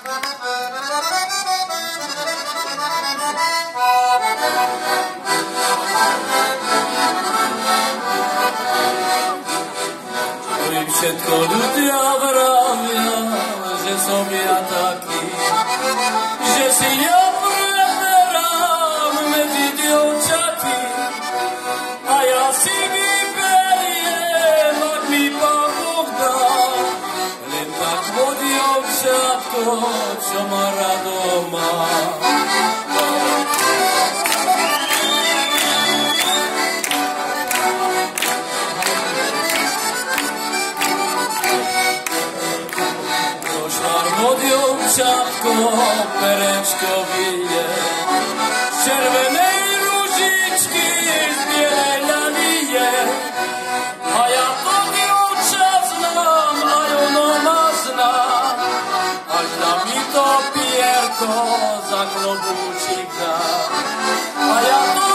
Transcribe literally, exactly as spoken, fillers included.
Všetko ľudia vravia, že som ja taký, že si ja preberám medzi dievčaty a ja si vyberiem, ak mi Pán Boh dá, len tak po dievčatko, čo ma rado má. Dievčatko, perečko vyje, z červenej ružičky z bielej ľanie. A ja to dievča znám, aj ono ma zná, až na mi to pierko za klobúčik dá. A ja to